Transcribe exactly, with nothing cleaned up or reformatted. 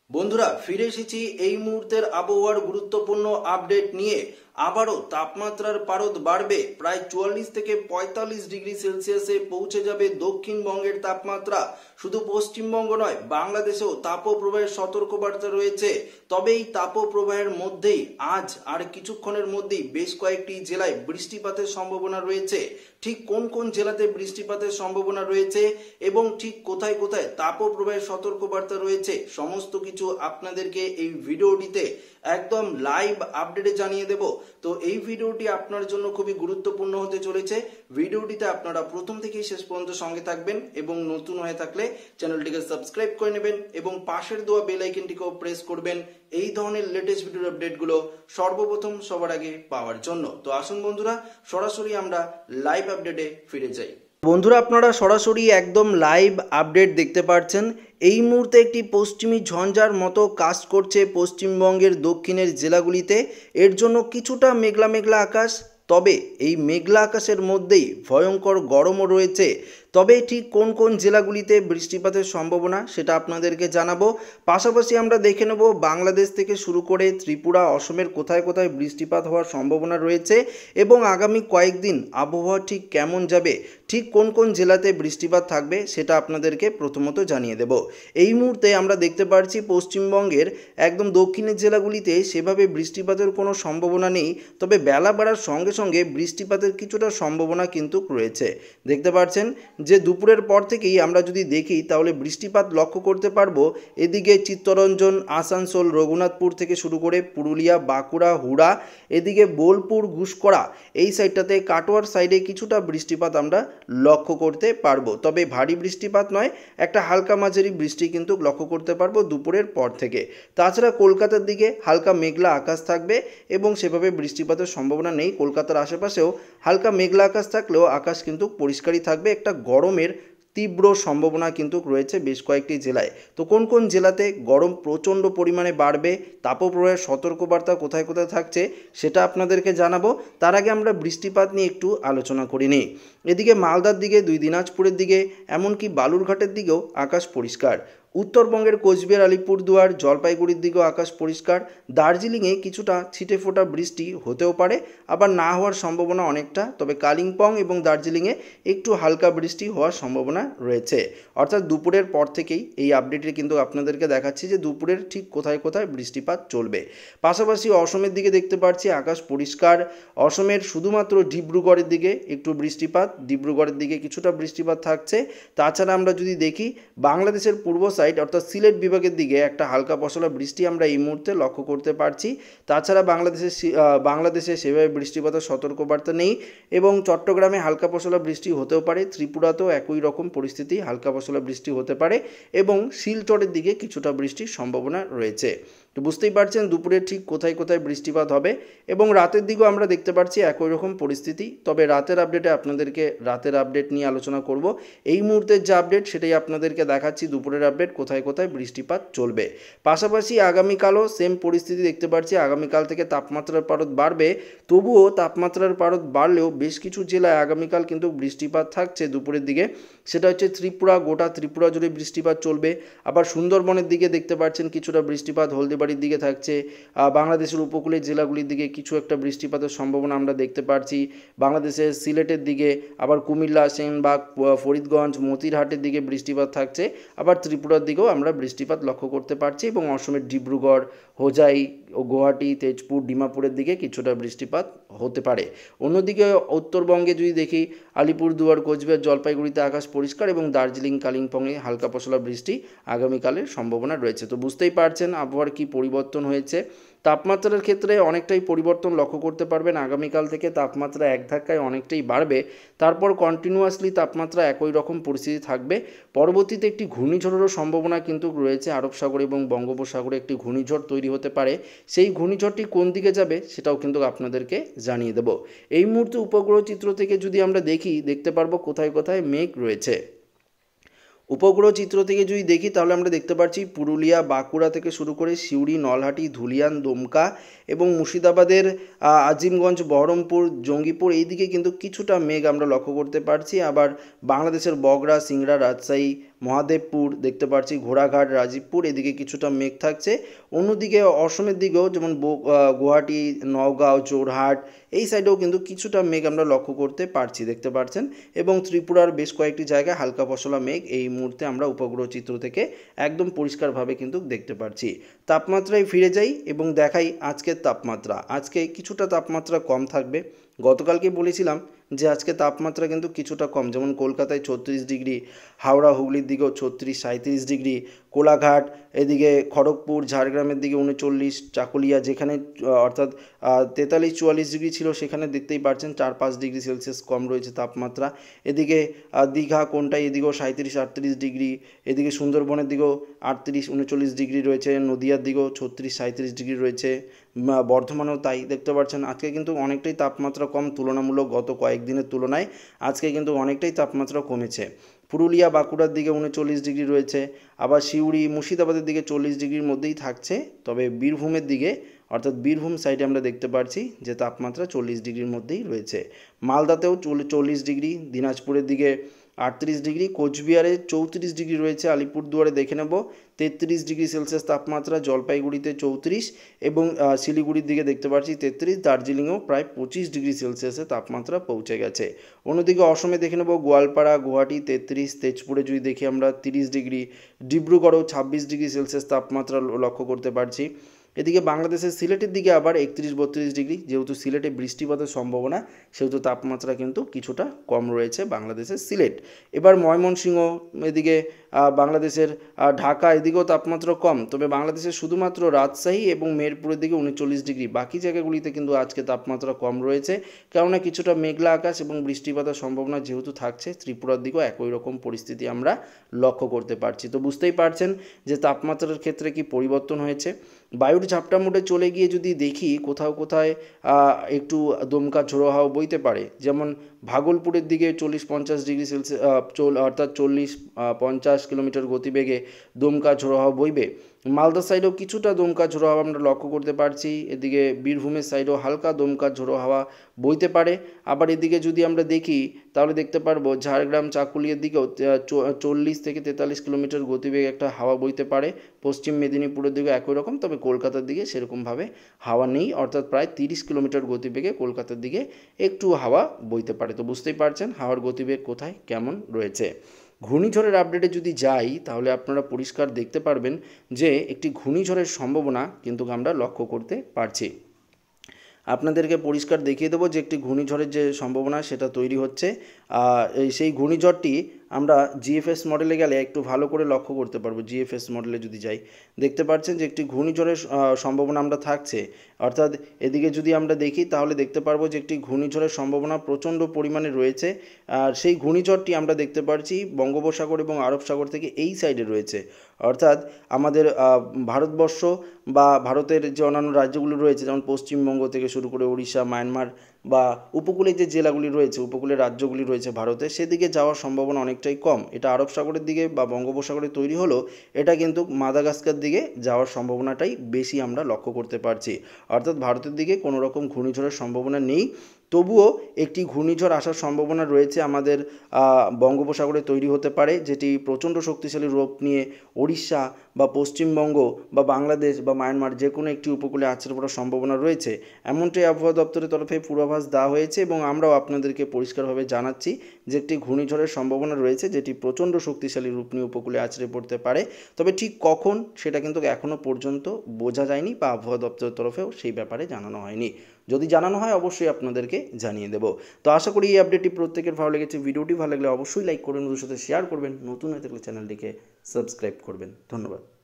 বন্ধুরা ফিরে এসেছি এই মুহূর্তের আবহাওয়ার গুরুত্বপূর্ণ আপডেট নিয়ে। আবারও তাপমাত্রার পারদ বাড়বে, প্রায় চুয়াল্লিশ থেকে পঁয়তাল্লিশ ডিগ্রি সেলসিয়াসে পৌঁছে যাবে দক্ষিণবঙ্গের তাপমাত্রা। শুধু পশ্চিমবঙ্গ নয়, বাংলাদেশেও তাপপ্রবাহের সতর্কবার্তা রয়েছে। তবে এই তাপপ্রবাহের মধ্যেই আজ আর কিছুক্ষণের মধ্যেই বেশ কয়েকটি জেলায় বৃষ্টিপাতের সম্ভাবনা রয়েছে। ঠিক কোন কোন জেলাতে বৃষ্টিপাতের সম্ভাবনা রয়েছে এবং ঠিক কোথায় কোথায় তাপপ্রবাহের সতর্কবার্তা রয়েছে, সমস্ত কিছু আপনাদেরকে এই ভিডিওটিতে একদম লাইভ আপডেটে জানিয়ে দেব। তো এই ভিডিওটি আপনার জন্য খুবই গুরুত্বপূর্ণ হতে চলেছে। ভিডিওটিতে আপনারা প্রথম থেকেই শেষ পর্যন্ত সঙ্গে থাকবেন এবং নতুন হয়ে থাকলে চ্যানেলটিকে সাবস্ক্রাইব করে নেবেন এবং পাশের দেওয়া বেল আইকনটিকেও প্রেস করবেন এই ধরনের লেটেস্ট ভিডিওর আপডেটগুলো সর্বপ্রথম সবার আগে পাওয়ার জন্য। তো আসুন বন্ধুরা, সরাসরি আমরা লাইভ আপডেটে ফিরে যাই। বন্ধুরা, আপনারা সরাসরি একদম লাইভ আপডেট দেখতে পাচ্ছেন। এই মুহূর্তে একটি পশ্চিমী ঝঞ্ঝার মতো কাজ করছে পশ্চিমবঙ্গের দক্ষিণের জেলাগুলিতে। এর জন্য কিছুটা মেঘলা মেঘলা আকাশ, তবে এই মেঘলা আকাশের মধ্যেই ভয়ঙ্কর গরমও রয়েছে। তবে ঠিক কোন কোন জেলাগুলিতে বৃষ্টিপাতের সম্ভাবনা সেটা আপনাদেরকে জানাবো। পাশাপাশি আমরা দেখে নেব বাংলাদেশ থেকে শুরু করে ত্রিপুরা, অসমের কোথায় কোথায় বৃষ্টিপাত হওয়ার সম্ভাবনা রয়েছে এবং আগামী কয়েকদিন আবহাওয়া ঠিক কেমন যাবে, ঠিক কোন কোন জেলাতে বৃষ্টিপাত থাকবে সেটা আপনাদেরকে প্রথমত জানিয়ে দেব। এই মুহূর্তে আমরা দেখতে পাচ্ছি পশ্চিমবঙ্গের একদম দক্ষিণের জেলাগুলিতে সেভাবে বৃষ্টিপাতের কোনো সম্ভাবনা নেই, তবে বেলা বাড়ার সঙ্গে সঙ্গে বৃষ্টিপাতের কিছুটা সম্ভাবনা কিন্তু রয়েছে। দেখতে পাচ্ছেন যে দুপুরের পর থেকেই আমরা যদি দেখি তাহলে বৃষ্টিপাত লক্ষ্য করতে পারবো। এদিকে চিত্তরঞ্জন, আসানসোল, রঘুনাথপুর থেকে শুরু করে পুরুলিয়া, বাঁকুড়া, হুড়া, এদিকে বোলপুর, ঘুষকরা, এই সাইডটাতে কাটোয়ার সাইডে কিছুটা বৃষ্টিপাত আমরা লক্ষ্য করতে পারবো। তবে ভারী বৃষ্টিপাত নয়, একটা হালকা মাঝারি বৃষ্টি কিন্তু লক্ষ্য করতে পারবো দুপুরের পর থেকে। তাছাড়া কলকাতার দিকে হালকা মেঘলা আকাশ থাকবে এবং সেভাবে বৃষ্টিপাতের সম্ভাবনা নেই। কলকাতার আশেপাশেও হালকা মেঘলা আকাশ থাকলেও আকাশ কিন্তু পরিষ্কারই থাকবে। একটা গরমের তীব্র সম্ভাবনা কিন্তু রয়েছে বেশ কয়েকটি জেলায়। তো কোন কোন জেলাতে গরম প্রচণ্ড পরিমাণে বাড়বে, তাপপ্রবাহের সতর্কবার্তা কোথায় কোথায় থাকছে সেটা আপনাদেরকে জানাবো। তার আগে আমরা বৃষ্টিপাত নিয়ে একটু আলোচনা করে নিই। এদিকে মালদার দিকে, দুই দিনাজপুরের দিকে, এমনকি বালুরঘাটের দিকেও আকাশ পরিষ্কার। উত্তরবঙ্গের কোচবিহার, আলিপুরদুয়ার, জলপাইগুড়ির দিকেও আকাশ পরিষ্কার। দার্জিলিংয়ে কিছুটা ছিটে ফোটা বৃষ্টি হতেও পারে, আবার না হওয়ার সম্ভাবনা অনেকটা। তবে কালিম্পং এবং দার্জিলিংয়ে একটু হালকা বৃষ্টি হওয়ার সম্ভাবনা রয়েছে। অর্থাৎ দুপুরের পর থেকেই এই আপডেটে কিন্তু আপনাদেরকে দেখাচ্ছি যে দুপুরের ঠিক কোথায় কোথায় বৃষ্টিপাত চলবে। পাশাপাশি অসমের দিকে দেখতে পাচ্ছি আকাশ পরিষ্কার। অসমের শুধুমাত্র ডিব্রুগড়ের দিকে একটু বৃষ্টিপাত, ডিব্রুগড়ের দিকে কিছুটা বৃষ্টিপাত থাকছে। তাছাড়া আমরা যদি দেখি বাংলাদেশের পূর্ব সাইড অর্থাৎ সিলেট বিভাগের দিকে একটা হালকা পশলা বৃষ্টি আমরা এই মুহূর্তে লক্ষ্য করতে পারছি। তাছাড়া বাংলাদেশের বাংলাদেশে সেভাবে বৃষ্টিপাতের সতর্কবার্তা নেই এবং চট্টগ্রামে হালকা পশলা বৃষ্টি হতেও পারে। ত্রিপুরাতেও একই রকম পরিস্থিতি, হালকা পশলা বৃষ্টি হতে পারে এবং শিলচরের দিকে কিছুটা বৃষ্টির সম্ভাবনা রয়েছে। তো বুঝতেই পারছেন দুপুরে ঠিক কোথায় কোথায় বৃষ্টিপাত হবে এবং রাতের দিকেও আমরা দেখতে পাচ্ছি একই রকম পরিস্থিতি। তবে রাতের আপডেটে আপনাদেরকে রাতের আপডেট নিয়ে আলোচনা করব। এই মুহূর্তের যে আপডেট সেটাই আপনাদেরকে দেখাচ্ছি, দুপুরের আপডেট কোথায় কোথায় বৃষ্টিপাত চলবে। পাশাপাশি আগামীকালও সেম পরিস্থিতি দেখতে পাচ্ছি। আগামীকাল থেকে তাপমাত্রার পারদ বাড়বে, তবুও তাপমাত্রার পারদ বাড়লেও বেশ কিছু জেলায় আগামীকাল কিন্তু বৃষ্টিপাত থাকছে দুপুরের দিকে। সেটা হচ্ছে ত্রিপুরা, গোটা ত্রিপুরা জুড়ে বৃষ্টিপাত চলবে। আবার সুন্দরবনের দিকে দেখতে পাচ্ছেন কিছুটা বৃষ্টিপাত, হলদিবাড়ির দিকে থাকছে। বাংলাদেশের উপকূলের জেলাগুলির দিকে কিছু একটা বৃষ্টিপাতের সম্ভাবনা আমরা দেখতে পাচ্ছি। বাংলাদেশের সিলেটের দিকে, আবার কুমিল্লা, সেনবাগ, ফরিদগঞ্জ, মতিরহাটের দিকে বৃষ্টিপাত থাকছে। আবার ত্রিপুরার দিকেও আমরা বৃষ্টিপাত লক্ষ্য করতে পারছি এবং অসমের ডিব্রুগড়, হোজাই ও গুয়াহাটি, তেজপুর, ডিমাপুরের দিকে কিছুটা বৃষ্টিপাত হতে পারে। অন্যদিকে উত্তরবঙ্গে যদি দেখি আলিপুরদুয়ার, কোচবিহার, জলপাইগুড়িতে আকাশ পরিষ্কার এবং দার্জিলিং, কালিম্পংয়ে হালকা পশলা বৃষ্টি আগামীকালের সম্ভাবনা রয়েছে। তো বুঝতেই পারছেন আবহাওয়ার কী পরিবর্তন হয়েছে। তাপমাত্রার ক্ষেত্রে অনেকটাই পরিবর্তন লক্ষ্য করতে পারবেন। আগামীকাল থেকে তাপমাত্রা এক ধাক্কায় অনেকটাই বাড়বে, তারপর কন্টিনিউয়াসলি তাপমাত্রা একই রকম পরিস্থিতি থাকবে। পরবর্তীতে একটি ঘূর্ণিঝড়েরও সম্ভাবনা কিন্তু রয়েছে। আরব সাগর এবং বঙ্গোপসাগরে একটি ঘূর্ণিঝড় তৈরি হতে পারে। সেই ঘূর্ণিঝড়টি কোন দিকে যাবে সেটাও কিন্তু আপনাদেরকে জানিয়ে দেব। এই মুহূর্তে উপগ্রহ চিত্র থেকে যদি আমরা দেখি, দেখতে পারবো কোথায় কোথায় মেঘ রয়েছে। উপগ্রহ চিত্র থেকে যদি দেখি তাহলে আমরা দেখতে পাচ্ছি পুরুলিয়া, বাঁকুড়া থেকে শুরু করে সিউড়ি, নলহাটি, ধুলিয়ান, দুমকা এবং মুর্শিদাবাদের আজিমগঞ্জ, বহরমপুর, জঙ্গিপুর এই দিকে কিন্তু কিছুটা মেঘ আমরা লক্ষ্য করতে পারছি। আবার বাংলাদেশের বগরা, সিংড়া, রাজশাহী, মহাদেবপুর দেখতে পাচ্ছি, ঘোড়াঘাট, রাজীবপুর এদিকে কিছুটা মেঘ থাকছে। অন্যদিকে অসমের দিকেও যেমন গুয়াহাটি, নওগাঁও, যোরহাট এই সাইডেও কিন্তু কিছুটা মেঘ আমরা লক্ষ্য করতে পারছি, দেখতে পাচ্ছেন। এবং ত্রিপুরার বেশ কয়েকটি জায়গায় হালকা পশলা মেঘ এই মুহূর্তে আমরা উপগ্রহ চিত্র থেকে একদম পরিষ্কারভাবে কিন্তু দেখতে পাচ্ছি। তাপমাত্রায় ফিরে যাই এবং দেখাই আজকের তাপমাত্রা। আজকে কিছুটা তাপমাত্রা কম থাকবে। গতকালকে বলেছিলাম যে আজকে তাপমাত্রা কিন্তু কিছুটা কম, যেমন কলকাতায় ছত্রিশ ডিগ্রি, হাওড়া হুগলির দিকেও ছত্রিশ সাঁত্রিশ ডিগ্রি, কোলাঘাট এদিকে খড়গপুর ঝাড়গ্রামের দিকে উনচল্লিশ, চাকুলিয়া যেখানে অর্থাৎ তেতাল্লিশ চুয়াল্লিশ ডিগ্রি ছিল সেখানে দেখতেই পাচ্ছেন চার পাঁচ ডিগ্রি সেলসিয়াস কম রয়েছে তাপমাত্রা। এদিকে দীঘা কোনটাই এদিকেও সাঁত্রিশ আটত্রিশ ডিগ্রি, এদিকে সুন্দরবনের দিকেও আটত্রিশ উনচল্লিশ ডিগ্রি রয়েছে, নদিয়ার দিকেও ছত্রিশ সাঁত্রিশ ডিগ্রি রয়েছে, বর্ধমানেও তাই দেখতে পাচ্ছেন। আজকে কিন্তু অনেকটাই তাপমাত্রা কম তুলনামূলক গত কয়েকদিনের তুলনায় আজকে কিন্তু অনেকটাই তাপমাত্রা কমেছে। পুরুলিয়া বাঁকুড়ার দিকে উনচল্লিশ ডিগ্রি রয়েছে, আবার সিউড়ি মুর্শিদাবাদের দিকে চল্লিশ ডিগ্রির মধ্যেই থাকছে। তবে বীরভূমের দিকে অর্থাৎ বীরভূম সাইডে আমরা দেখতে পাচ্ছি যে তাপমাত্রা চল্লিশ ডিগ্রির মধ্যেই রয়েছে। মালদাতেও চল্লিশ ডিগ্রি, দিনাজপুরের দিকে আটত্রিশ ডিগ্রি, কোচবিহারে চৌত্রিশ ডিগ্রি রয়েছে, আলিপুরদুয়ারে দেখে নেব তেত্রিশ ডিগ্রি সেলসিয়াস তাপমাত্রা, জলপাইগুড়িতে চৌত্রিশ এবং শিলিগুড়ির দিকে দেখতে পাচ্ছি তেত্রিশ, দার্জিলিংয়েও প্রায় পঁচিশ ডিগ্রি সেলসিয়াসে তাপমাত্রা পৌঁছে গেছে। অন্যদিকে অসমে দেখে নেব গোয়ালপাড়া, গুয়াহাটি তেত্রিশ, তেজপুরে যদি দেখি আমরা তিরিশ ডিগ্রি, ডিব্রুগড়েও ছাব্বিশ ডিগ্রি সেলসিয়াস তাপমাত্রা লক্ষ্য করতে পারছি। এদিকে বাংলাদেশের সিলেটের দিকে আবার একত্রিশ বত্রিশ ডিগ্রি, যেহেতু সিলেটে বৃষ্টিপাতের সম্ভাবনা সেহেতু তাপমাত্রা কিন্তু কিছুটা কম রয়েছে বাংলাদেশের সিলেট। এবার ময়মনসিংহ এদিকে বাংলাদেশের ঢাকা এদিকেও তাপমাত্রা কম, তবে বাংলাদেশের শুধুমাত্র রাজশাহী এবং মেহেরপুরের দিকে উনচল্লিশ ডিগ্রি, বাকি জায়গাগুলিতে কিন্তু আজকে তাপমাত্রা কম রয়েছে, কেননা কিছুটা মেঘলা আকাশ এবং বৃষ্টিপাতের সম্ভাবনা যেহেতু থাকছে। ত্রিপুরার দিকেও একই রকম পরিস্থিতি আমরা লক্ষ্য করতে পারছি। তো বুঝতেই পারছেন যে তাপমাত্রার ক্ষেত্রে কি পরিবর্তন হয়েছে। বায়ুর ঝাপটা মোডে চলে গিয়ে যদি দেখি কোথাও কোথায় একটু দমকা ঝোড়ো হাওয়া বইতে পারে, যেমন ভাগলপুরের দিকে চল্লিশ পঞ্চাশ ডিগ্রি সেলসিয়াস অর্থাৎ চল্লিশ পঞ্চাশ কিলোমিটার গতিবেগে দমকা ঝোড়ো হাওয়া বইবে। মালদা সাইডেও কিছুটা দমকা ঝোড়ো হাওয়া আমরা লক্ষ্য করতে পারছি। এদিকে বীরভূমের সাইডেও হালকা দমকা ঝোড়ো হাওয়া বইতে পারে। আবার এদিকে যদি আমরা দেখি তাহলে দেখতে পারবো ঝাড়গ্রাম চাকুলিয়ার দিকেও চল্লিশ থেকে তেতাল্লিশ কিলোমিটার গতিবেগে একটা হাওয়া বইতে পারে। পশ্চিম মেদিনীপুরের দিকে একই রকম, তবে কলকাতার দিকে সেরকমভাবে হাওয়া নেই, অর্থাৎ প্রায় তিরিশ কিলোমিটার গতিবেগে কলকাতার দিকে একটু হাওয়া বইতে পারে। তো বুঝতেই পারছেন হাওয়ার গতিবেগ কোথায় কেমন রয়েছে। ঘূর্ণিঝড়ের আপডেটে যদি যাই তাহলে আপনারা পরিষ্কার দেখতে পারবেন যে একটি ঘূর্ণিঝড়ের সম্ভাবনা কিন্তু আমরা লক্ষ্য করতে পারছি। আপনাদেরকে পরিষ্কার দেখিয়ে দেবো যে একটি ঘূর্ণিঝড়ের যে সম্ভাবনা সেটা তৈরি হচ্ছে। সেই ঘূর্ণিঝড়টি আমরা জিএফএস মডেলে গেলে একটু ভালো করে লক্ষ্য করতে পারবো। জিএফএস মডেলে যদি যাই দেখতে পাচ্ছেন যে একটি ঘূর্ণিঝড়ের সম্ভাবনা আমরা থাকছে, অর্থাৎ এদিকে যদি আমরা দেখি তাহলে দেখতে পারবো যে একটি ঘূর্ণিঝড়ের সম্ভাবনা প্রচণ্ড পরিমাণে রয়েছে। আর সেই ঘূর্ণিঝড়টি আমরা দেখতে পাচ্ছি বঙ্গোপসাগর এবং আরব সাগর থেকে এই সাইডে রয়েছে, অর্থাৎ আমাদের ভারতবর্ষ বা ভারতের যে অন্যান্য রাজ্যগুলো রয়েছে যেমন পশ্চিমবঙ্গ থেকে শুরু করে উড়িষ্যা, মায়ানমার বা উপকূলে যে জেলাগুলি রয়েছে, উপকূলের রাজ্যগুলি রয়েছে ভারতে, সেদিকে যাওয়ার সম্ভাবনা অনেকটাই কম। এটা আরব সাগরের দিকে বা বঙ্গোপসাগরে তৈরি হলো, এটা কিন্তু মাদাগাস্কার দিকে যাওয়ার সম্ভাবনাটাই বেশি আমরা লক্ষ্য করতে পারছি, অর্থাৎ ভারতের দিকে কোনো রকম ঘূর্ণিঝড়ের সম্ভাবনা নেই। তবুও একটি ঘূর্ণিঝড় আসার সম্ভাবনা রয়েছে আমাদের বঙ্গোপসাগরে তৈরি হতে পারে, যেটি প্রচণ্ড শক্তিশালী রূপ নিয়ে ওড়িশা বা পশ্চিমবঙ্গ বা বাংলাদেশ বা মায়ানমার যে কোনো একটি উপকূলে আছড়ে পড়ার সম্ভাবনা রয়েছে, এমনটাই আবহাওয়া দপ্তরের তরফে পূর্বাভাস দেওয়া হয়েছে এবং আমরাও আপনাদেরকে পরিষ্কারভাবে জানাচ্ছি যে একটি ঘূর্ণিঝড়ের সম্ভাবনা রয়েছে যেটি প্রচণ্ড শক্তিশালী রূপ নিয়ে উপকূলে আছড়ে পড়তে পারে। তবে ঠিক কখন সেটা কিন্তু এখনও পর্যন্ত বোঝা যায়নি বা আবহাওয়া দপ্তরের তরফেও সেই ব্যাপারে জানানো হয়নি। যদি জানানো হয় অবশ্যই আপনাদেরকে জানিয়ে দেব। তো আশা করি এই আপডেটটি প্রত্যেকের ভালো লেগেছে। ভিডিওটি ভালো লাগলে অবশ্যই লাইক করবেন, ওদের সাথে শেয়ার করবেন, নতুন হয়ে থাকলে চ্যানেলটিকে সাবস্ক্রাইব করবেন। ধন্যবাদ।